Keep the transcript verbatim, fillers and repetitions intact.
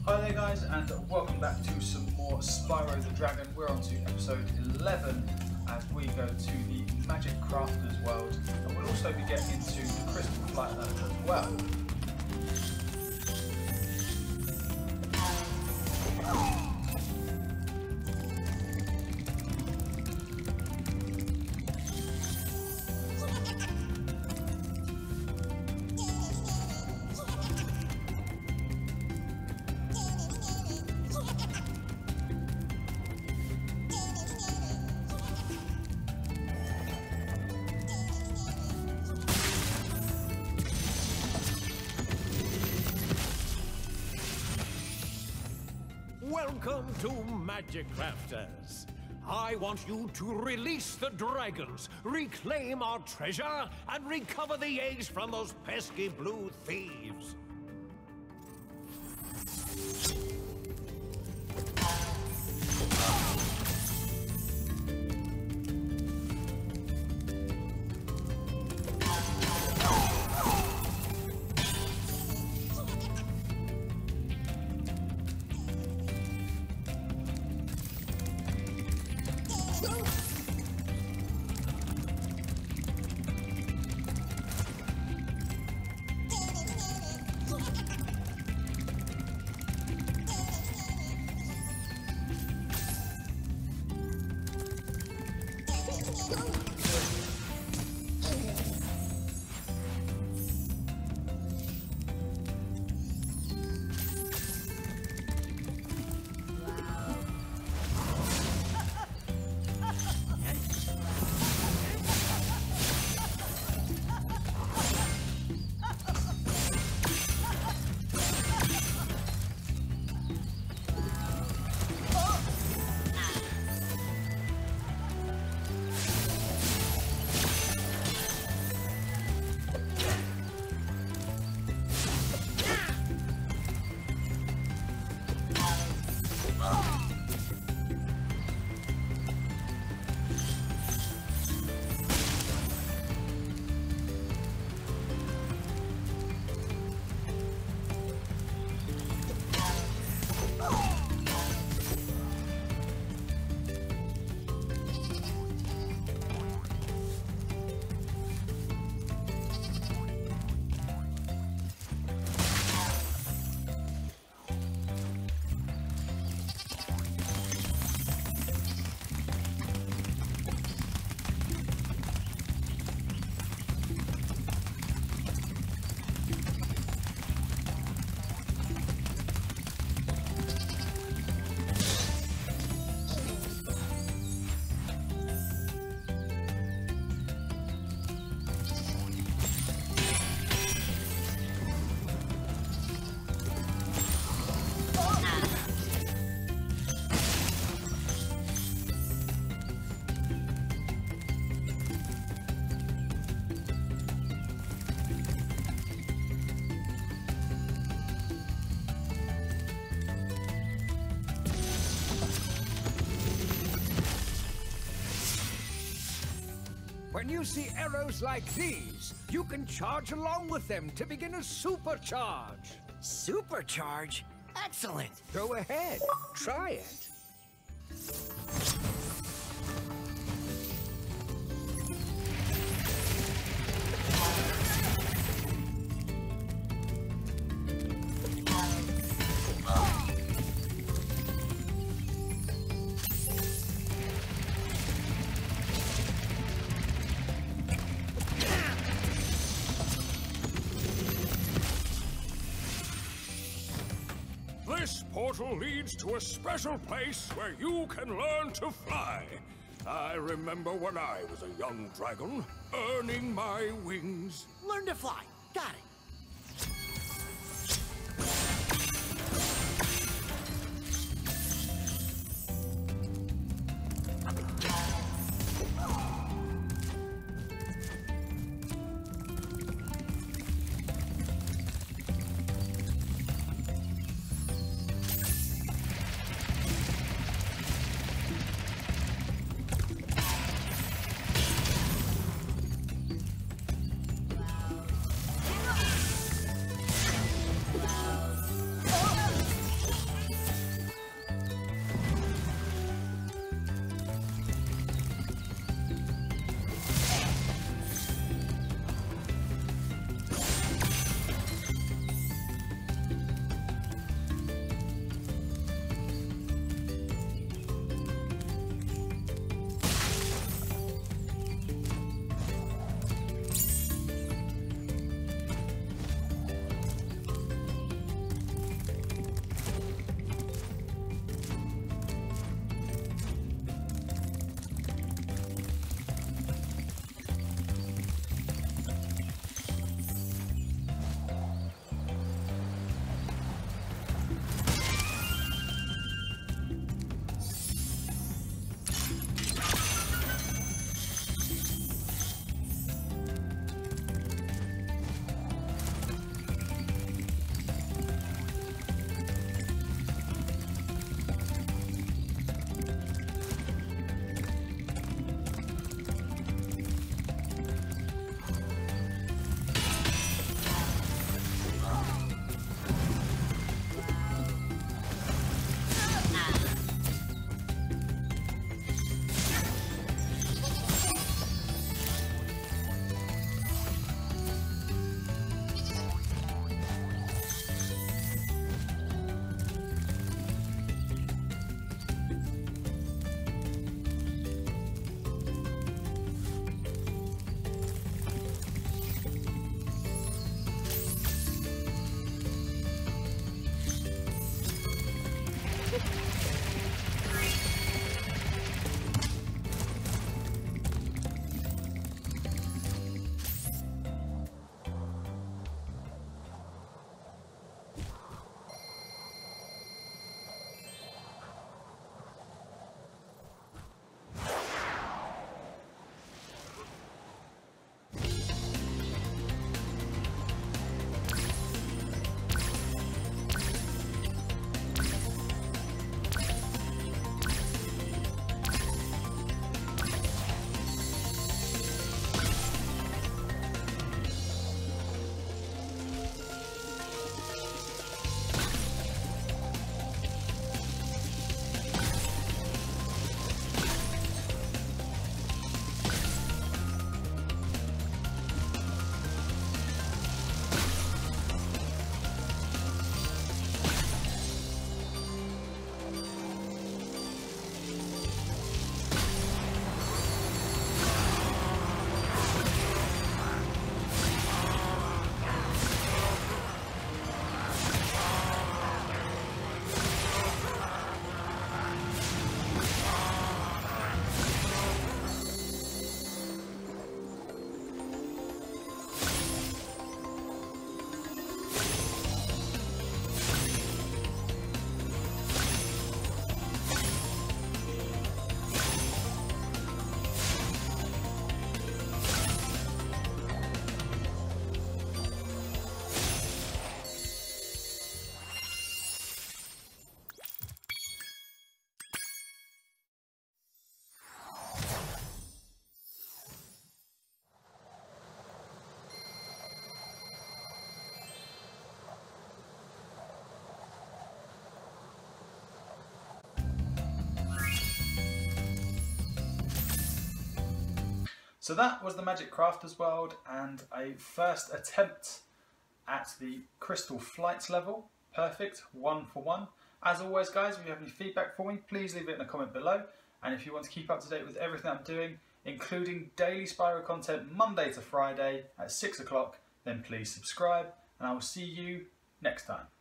Hi there guys, and welcome back to some more Spyro the Dragon. We're on to episode eleven as we go to the Magic Crafters world, and we'll also be getting into the Crystal Flight Level as well. Welcome to Magic Crafters. I want you to release the dragons, reclaim our treasure, and recover the eggs from those pesky blue thieves. When you see arrows like these, you can charge along with them to begin a supercharge. Supercharge? Excellent! Go ahead, try it. This portal leads to a special place where you can learn to fly. I remember when I was a young dragon, earning my wings. Learn to fly. Got it. Wow. So that was the Magic Crafters world and a first attempt at the Crystal Flights level. Perfect, one for one. As always guys, if you have any feedback for me, please leave it in a comment below. And if you want to keep up to date with everything I'm doing, including daily Spyro content Monday to Friday at six o'clock, then please subscribe and I will see you next time.